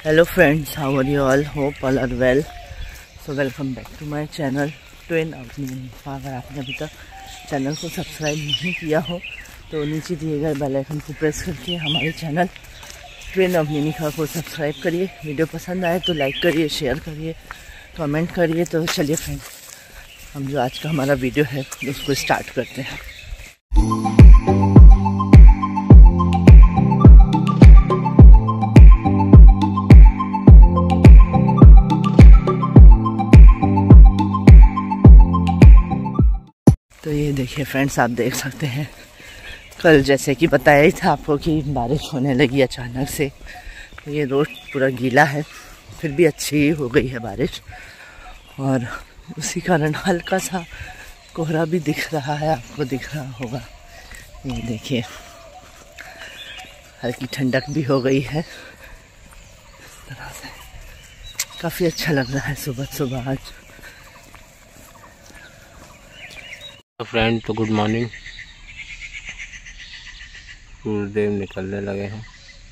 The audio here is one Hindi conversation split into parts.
Hello friends, how are you all? Hope all are well. So welcome back to my channel twin Avani Nika. अगर आपने अभी तक चैनल को सब्सक्राइब नहीं किया हो तो नीचे दिए गए बेल आइकन को प्रेस करके हमारे चैनल ट्विन अवनी निका को सब्सक्राइब करिए। वीडियो पसंद आए तो लाइक करिए, शेयर करिए, कमेंट करिए। तो चलिए फ्रेंड्स, हम जो आज का हमारा वीडियो है उसको स्टार्ट करते हैं। तो ये देखिए फ्रेंड्स, आप देख सकते हैं कल जैसे कि बताया ही था आपको कि बारिश होने लगी अचानक से। तो ये रोड पूरा गीला है, फिर भी अच्छी हो गई है बारिश और उसी कारण हल्का सा कोहरा भी दिख रहा है, आपको दिख रहा होगा। ये देखिए हल्की ठंडक भी हो गई है। इस तरह से काफ़ी अच्छा लग रहा है सुबह सुबह आज। फ्रेंड तो गुड मॉर्निंग। सूर्यदेव निकलने लगे हैं,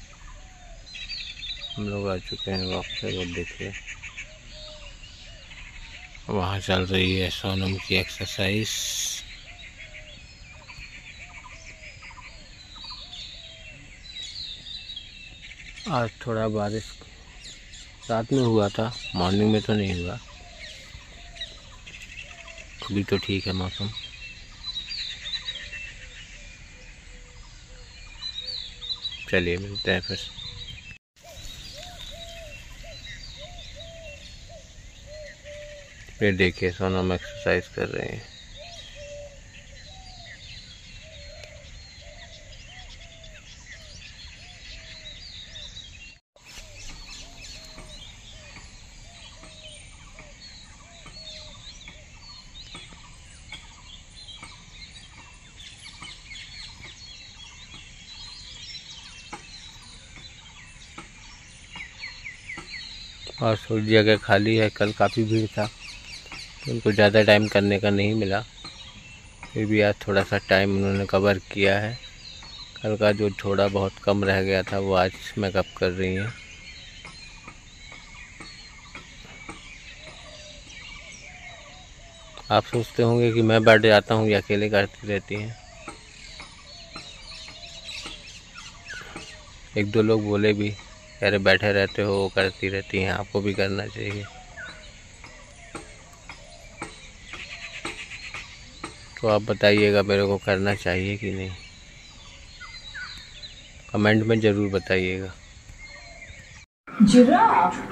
हम लोग आ चुके हैं वॉक पे। वो देखिए वहाँ चल रही है सोनम की एक्सरसाइज। आज थोड़ा बारिश रात में हुआ था, मॉर्निंग में तो नहीं हुआ। अभी तो ठीक है मौसम। चलिए मिलते हैं फिर। ये देखिए सोनम एक्सरसाइज कर रहे हैं। और थोड़ी जगह खाली है, कल काफ़ी भीड़ था तो उनको ज़्यादा टाइम करने का नहीं मिला। फिर भी आज थोड़ा सा टाइम उन्होंने कवर किया है। कल का जो थोड़ा बहुत कम रह गया था वो आज मेकअप कर रही हैं। आप सोचते होंगे कि मैं बैठ जाता हूँ या अकेले करती रहती हैं। एक दो लोग बोले भी, अरे बैठे रहते हो, वो करती रहती हैं, आपको भी करना चाहिए। तो आप बताइएगा मेरे को करना चाहिए कि नहीं, कमेंट में ज़रूर बताइएगा। जिराफ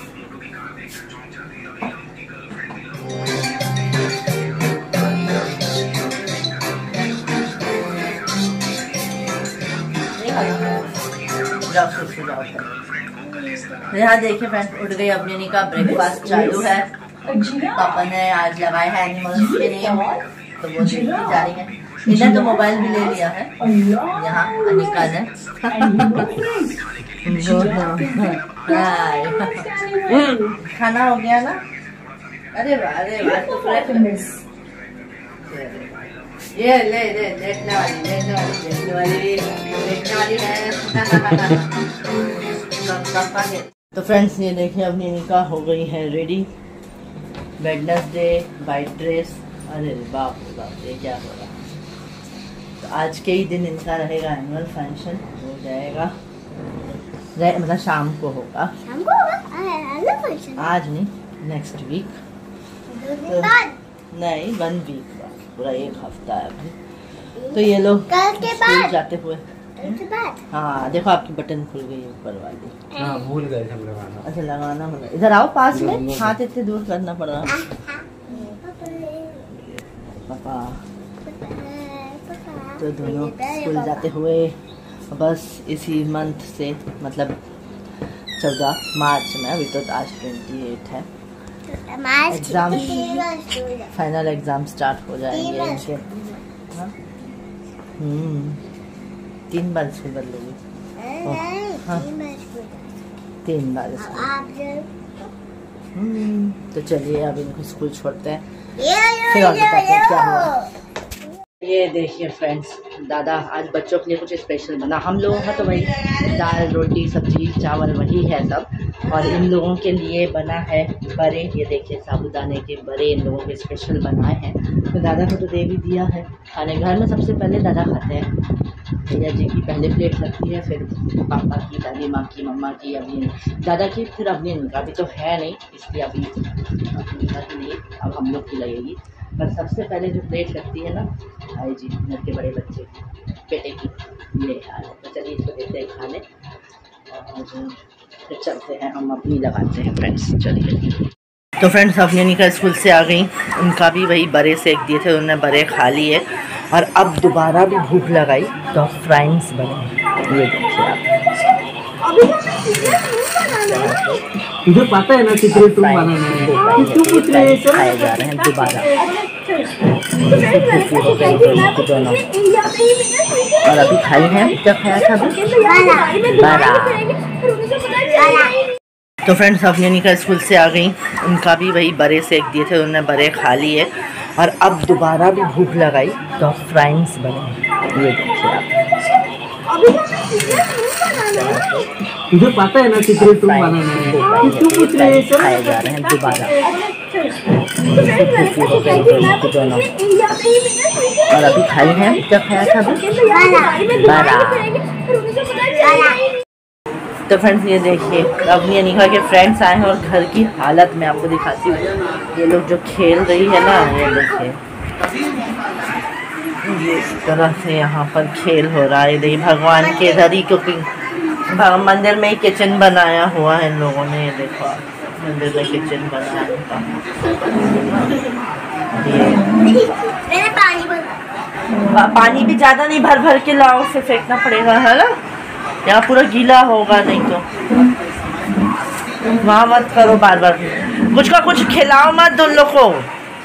यहाँ देखिए फ्रेंड्स, उठ गई अपनी निका। ब्रेकफास्ट चालू है। पापा ने आज लगाए हैं एनिमल्स के नेम, तो वो देखी जा रही है। इन्हें तो मोबाइल भी ले लिया है यहाँ अनिका ने। खाना हो गया ना? अरे वाह, अरे वाह, तो फ्रेश। ये ले ले, देखने वाली देखने वाली देखने वाली देखने वाली है। तो फ्रेंड्स ये देखिए अपनी निका हो गई है रेडी। Wednesday white dress. अरे बाप रे बाप, ये क्या हो रहा है। तो आज के ही दिन इनका रहेगा एनुअल फंक्शन, हो जाएगा मतलब शाम को होगा। आज नहीं, नेक्स्ट वीक। तो नहीं, 1 वीक बाद, पूरा 1 हफ्ता है अभी। तो ये लोग स्कूल जाते हुए, हाँ देखो आपकी बटन खुल गई ऊपर वाली। हाँ भूल गए थे लगाना। अच्छा लगाना होगा। इधर आओ पास में, हाथ इतने दूर करना पड़ रहा। पापा तो दोनों स्कूल जाते हुए बस इसी मंथ से, मतलब 14 मार्च में, अभी तो आज 28 है, एग्जाम फाइनल एग्जाम स्टार्ट हो जाएंगे इनके। 3 बार स्कूल बदलेगी। हाँ 3 बार स्कूल। तो चलिए अब इनको स्कूल छोड़ते हैं, फिर और बताते हैं क्या हुआ। ये देखिए फ्रेंड्स, दादा आज बच्चों के लिए कुछ स्पेशल बना। हम लोगों का तो वही दाल रोटी सब्जी चावल वही है सब, और इन लोगों के लिए बना है बड़े, ये देखिए साबूदाने के बड़े इन लोगों के स्पेशल बनाए हैं। तो दादा को तो दे भी दिया है खाने। घर में सबसे पहले दादा खाते हैं, भैया जी की पहले प्लेट लगती है, फिर पापा की, दादी माँ की, मम्मा की, अभी दादा की, फिर अभी इनका। अभी तो है नहीं इसलिए अभी की नहीं, अब हम लोग की लगेगी। पर सबसे पहले जो प्लेट लगती है ना भाई जी घर के बड़े बच्चे की, बेटे की, ये हाल है। तो चलिए इसको देते हैं खाने और फिर चलते हैं, हम अपनी लगाते हैं फ्रेंड्स। चलिए तो फ्रेंड्स अफनीनी का स्कूल से आ गई, उनका भी वही बड़े सेक दिए थे, उन्होंने बड़े खा लिए और अब दोबारा भी भूख लगाई तो फ्राइंग्स बने। ये देखिए आप, तुझे पता है ना चित्र तुम बनाना खाए जा रहे हैं दोबारा। दोनों और अभी खाई हैं, क्या खाया था अभी? बड़ा। तो फ्रेंड्स अफनीनी का स्कूल से आ गई, उनका भी वही बड़े सेक दिए थे, उन्होंने बड़े खा लिए और अब दोबारा भी भूख लगाई तो फ्राइंग्स बने। ये देखिए आप, तुझे पता है ना चित्र तुम बनाना खाए जा रहे हैं दोबारा। दोनों और अभी खाई हैं, क्या खाया था अभी? बड़ा। तो फ्रेंड्स ये देखिए अवनी अनिका के फ्रेंड्स आए हैं और घर की हालत मैं आपको दिखाती हूँ। ये लोग जो खेल रही है ना, ये देखिए इस तरह से यहाँ पर खेल हो रहा है। देखिए भगवान के इधर ही कुकिंग, मंदिर में ही किचन बनाया हुआ है इन लोगों ने। ये देखो मंदिर में किचन बनाया हुआ, पानी भी ज़्यादा नहीं भर भर के लाओ, फिर फेंकना पड़ेगा है ना, यहाँ पूरा गीला होगा नहीं तो। वहाँ मत करो बार बार, कुछ का कुछ खिलाओ मत उन लोग को।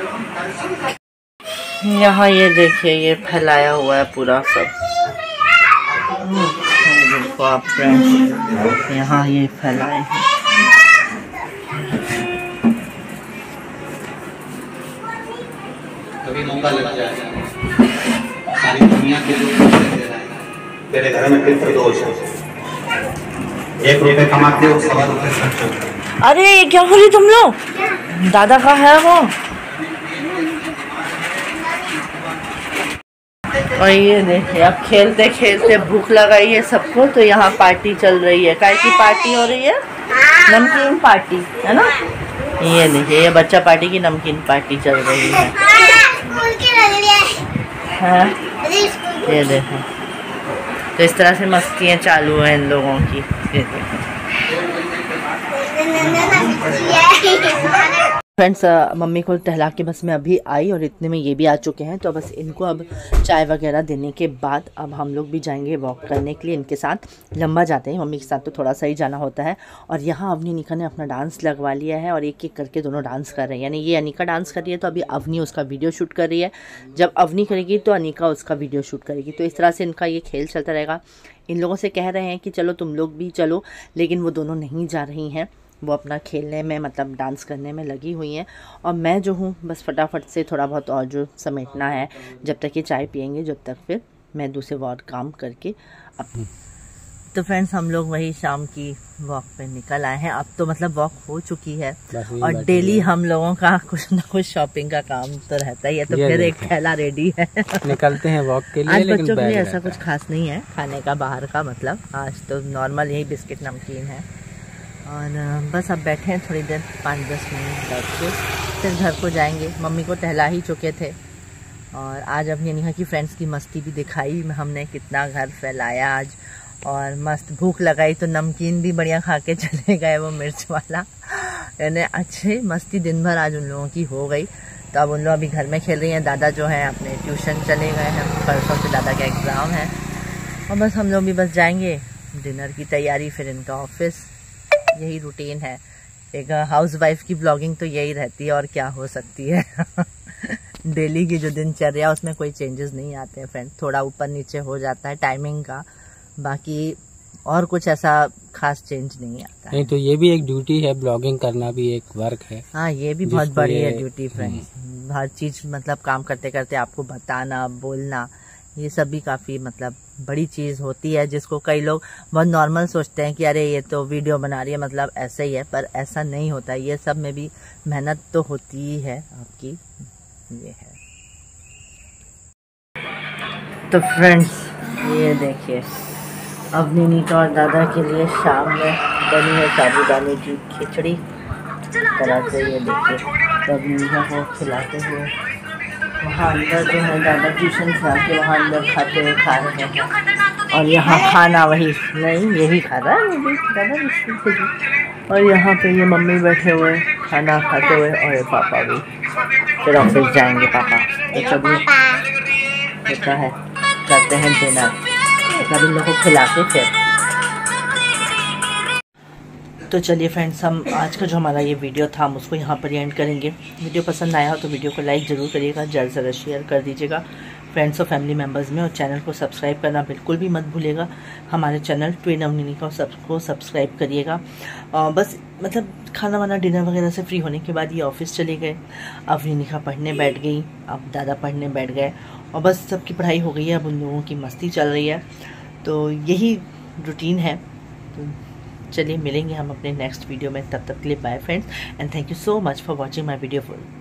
यहाँ ये देखिए ये फैलाया हुआ है पूरा सब, देखो आप फ्रेंड्स यहाँ ये फैलाए हैं। कभी मौका लग जाएगा, सारी दुनिया के लोग तेरे घर में फिर दोष है। 1 रुपए कमाते हो, 1.25 रुपए खर्च होता है। अरे क्या हो रही तुम लोग? दादा का है वो। और ये देखिए अब खेलते खेलते भूख लगाई है सबको, तो यहाँ पार्टी चल रही है। काय की पार्टी हो रही है? नमकीन पार्टी है ना। ये देखिए ये बच्चा पार्टी की नमकीन पार्टी चल रही है। हाँ ये देखो, तो इस तरह से मस्तियाँ चालू हैं इन लोगों की। ये देखो फ्रेंड्स मम्मी को टहला के बस मैं अभी आई और इतने में ये भी आ चुके हैं। तो बस इनको अब चाय वगैरह देने के बाद अब हम लोग भी जाएंगे वॉक करने के लिए इनके साथ। लंबा जाते हैं, मम्मी के साथ तो थोड़ा सा ही जाना होता है। और यहाँ अवनी अनिका ने अपना डांस लगवा लिया है और एक एक करके दोनों डांस कर रहे हैं। यानी ये अनिका डांस कर रही है तो अभी अवनी उसका वीडियो शूट कर रही है, जब अवनी करेगी तो अनिका उसका वीडियो शूट करेगी। तो इस तरह से इनका ये खेल चलता रहेगा। इन लोगों से कह रहे हैं कि चलो तुम लोग भी चलो, लेकिन वो दोनों नहीं जा रही हैं, वो अपना खेलने में मतलब डांस करने में लगी हुई हैं। और मैं जो हूँ बस फटाफट से थोड़ा बहुत और जो समेटना है, जब तक ये चाय पियेंगे जब तक फिर मैं दूसरे और काम करके अपनी। तो फ्रेंड्स हम लोग वही शाम की वॉक पे निकल आए हैं। अब तो मतलब वॉक हो चुकी है और डेली हम लोगों का कुछ ना कुछ शॉपिंग का काम तो रहता ही है। तो फिर एक थैला रेडी है, निकलते हैं वॉक के लिए। आज बच्चों के लिए ऐसा कुछ खास नहीं है खाने का बाहर का, मतलब आज तो नॉर्मल यही बिस्किट नमकीन है। और बस अब बैठे हैं थोड़ी देर, 5-10 मिनट बैठ के फिर घर को जाएंगे। मम्मी को टहला ही चुके थे और आज अभी अनिका की फ्रेंड्स की मस्ती भी दिखाई हमने, कितना घर फैलाया आज। और मस्त भूख लगाई तो नमकीन भी बढ़िया खा के चले गए, वो मिर्च वाला। यानी अच्छे मस्ती दिन भर आज उन लोगों की हो गई। तो अब उन लोग अभी घर में खेल रही हैं। दादा जो है अपने ट्यूशन चले गए हैं, परसों से दादा का एग्ज़ाम है। और बस हम लोग भी बस जाएंगे, डिनर की तैयारी, फिर इनका ऑफिस। यही रूटीन है, एक हाउसवाइफ की ब्लॉगिंग तो यही रहती है और क्या हो सकती है। डेली की जो दिनचर्या उसमें कोई चेंजेस नहीं आते हैं फ्रेंड, थोड़ा ऊपर नीचे हो जाता है टाइमिंग का, बाकी और कुछ ऐसा खास चेंज नहीं आता। नहीं तो ये भी एक ड्यूटी है, ब्लॉगिंग करना भी एक वर्क है। हाँ ये भी बहुत बड़ी है ड्यूटी फ्रेंड्स। हर चीज मतलब काम करते करते आपको बताना बोलना, ये सब भी काफ़ी मतलब बड़ी चीज़ होती है, जिसको कई लोग बहुत नॉर्मल सोचते हैं कि अरे ये तो वीडियो बना रही है मतलब ऐसा ही है, पर ऐसा नहीं होता। ये सब में भी मेहनत तो होती ही है आपकी। ये है तो फ्रेंड्स, ये देखिए अवनीका और दादा के लिए शाम में बनी है साबूदाने की खिचड़ी तरह से। ये देखिए अवनीका को खिलाते हुए वहाँ अंदर जो है दादा ट्यूशन से आके वहाँ अंदर खाते हुए खा रहे हैं, और यहाँ खाना वही नहीं यही खा रहा है वो भी दादा भी। और यहाँ पे ये मम्मी बैठे हुए खाना खाते हुए, और ये पापा भी फिर ऑफिस जाएंगे पापा। तो कभी होता है करते हैं डिनर, कभी लोगों को खिला के फिर। तो चलिए फ्रेंड्स, हम आज का जो हमारा ये वीडियो था हम उसको यहाँ पर एंड करेंगे। वीडियो पसंद आया हो तो वीडियो को लाइक ज़रूर करिएगा, ज़्यादा से ज़्यादा शेयर कर दीजिएगा फ्रेंड्स और फैमिली मेम्बर्स में, और चैनल को सब्सक्राइब करना बिल्कुल भी मत भूलिएगा। हमारे चैनल ट्विन अवनीका सबको सब्सक्राइब करिएगा। बस मतलब खाना वाना डिनर वगैरह से फ्री होने के बाद ये ऑफिस चले गए, अवनीका पढ़ने बैठ गई, अब दादा पढ़ने बैठ गए, और बस सबकी पढ़ाई हो गई है, अब उन लोगों की मस्ती चल रही है। तो यही रूटीन है। तो चलिए मिलेंगे हम अपने नेक्स्ट वीडियो में, तब तक के लिए bye friends, and thank you so much for watching my video.